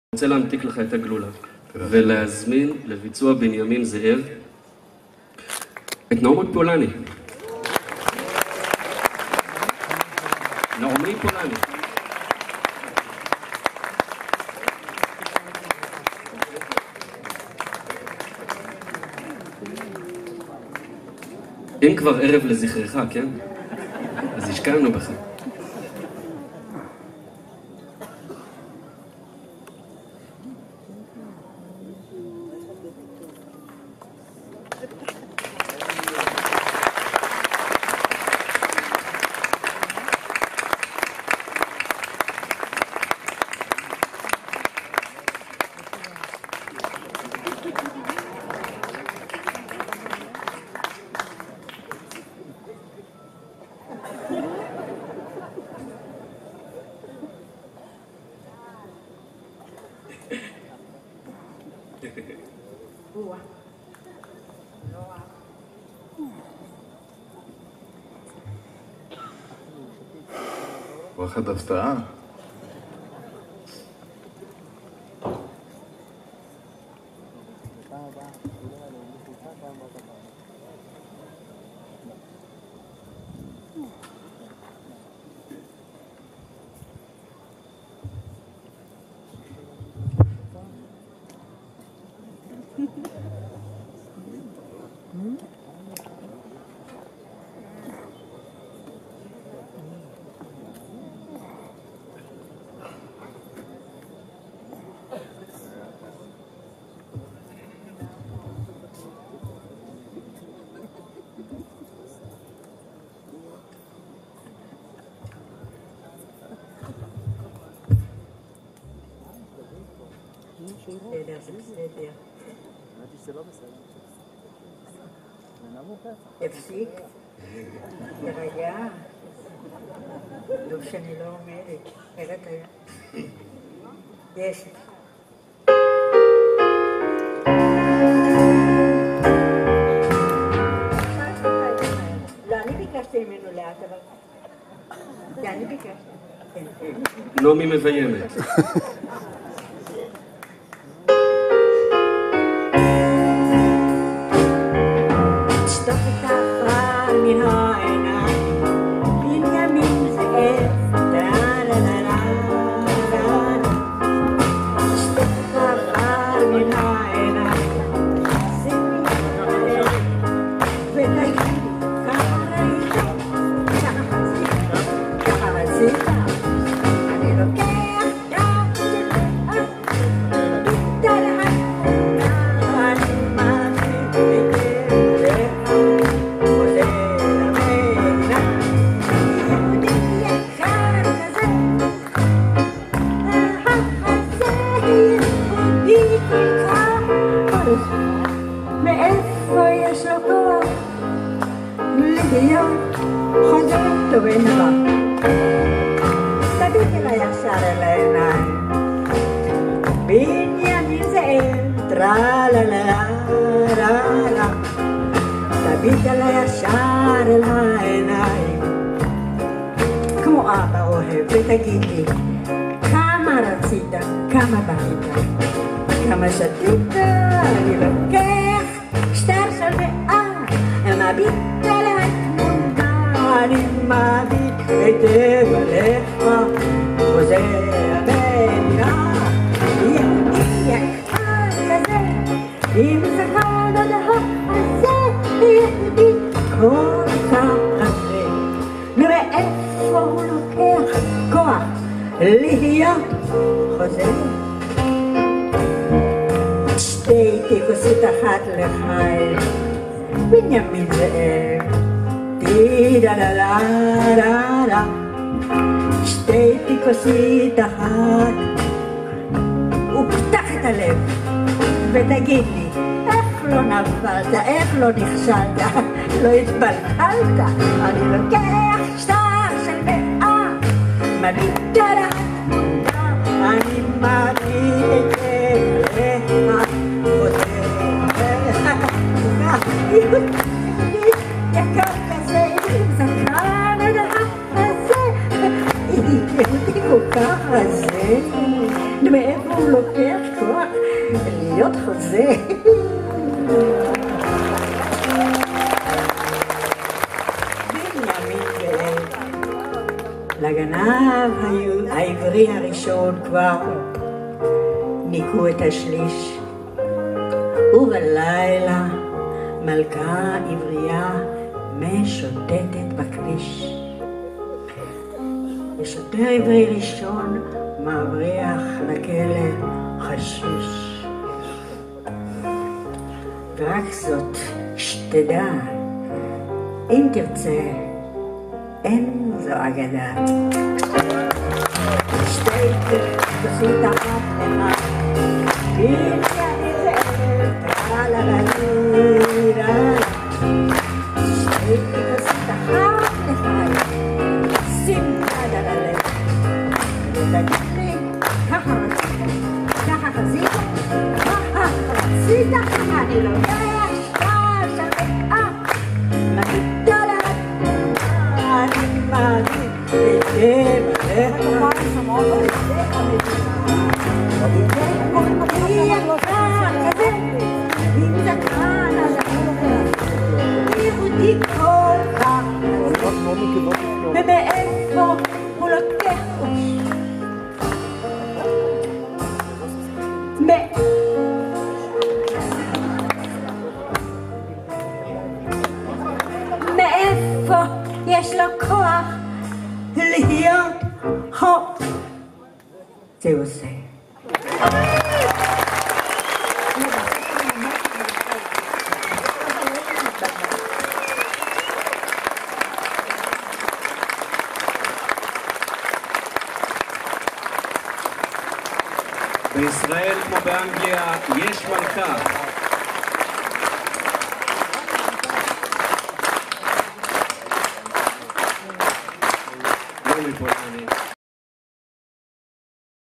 רוצה להמתיק לך את הגלולה ולהזמין לביצוע בנימין זאב את נעמי פולני. נעמי פולני. אם כבר ערב לזכרך, כן? אז השקענו בך. וואחד הפתעה. בסדר. הפסיק, תרגע, לא שאני לא אומרת, אחרת היה. יש. לא, אני ביקשתי ממנו לאט, אבל... אני ביקשתי. נעמי מביימת. בנימין זאב, טרללה, תביט עליי ישר אל העיניים, כמו אבא אוהב, ותגיד לי, כמה רצית, כמה בכית, כמה שתית, אני לוקח שטר של מאה, מביט עליי תמונה, אני מביט היטב עליך, חוזר המדינה. אם זכר לדעת הזה, יהודי כל כך הזה, מאיפה הוא לוקח כוח להיות חוזר? שתי כוסית אחת לחיים, בנימין זאב, טידללה, שתי כוסית אחת, ופתח את הלב ותגיד לי, איך לא נפלת, איך לא נכשלת, לא התבלבלת, אני לוקח שטר של מאה, מביט על התמונה, אני מביט אליך, יהודי יקר כזה, עם זקן הזה, יהודי כל כך הזה, מאיפה הוא לוקח לוקח כוח להיות חוזה. בנימין ואל. לגנב העברי הראשון כבר ניקו את השליש, ובלילה מלכה עברייה משוטטת בכביש. ושוטר עברי ראשון מבריח לכלא חשיש. ורק זאת שתדע, אם תרצה, אין זו אגדה. שתי כוסית אחת לך, בליה איזה תקעה ללילה. שתי כוסית אחת לך, שים יד על הלב. ותגיד לי, ככה רצית, ככה חזית, ככה רצית, אני לא יודע שתשתאה, מגדולה, אני מעדיף את זה, היא יקרה כזה, עם זקן יהודי כל כך, ומאיפה הוא לוקח ראש? מאיפה יש לו כוח להיות חוק? זה עושה. בישראל כמו באנגליה יש מלכה. פולני.